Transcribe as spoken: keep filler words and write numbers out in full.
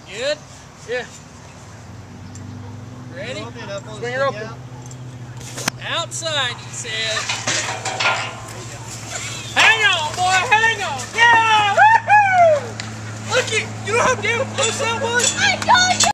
Good? Yeah. Ready? Swing her open. Outside, he said. Hang on, boy, hang on. Yeah! Woohoo! Look at, you know how damn close that was? I know!